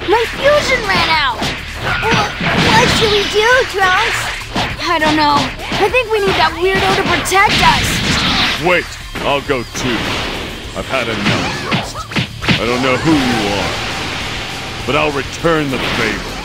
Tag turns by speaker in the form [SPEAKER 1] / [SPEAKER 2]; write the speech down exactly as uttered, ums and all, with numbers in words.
[SPEAKER 1] My fusion ran out!
[SPEAKER 2] What, what should we do, Trunks?
[SPEAKER 1] I don't know. I think we need that weirdo to protect us.
[SPEAKER 3] Wait, I'll go too. I've had enough rest. I don't know who you are, but I'll return the favor.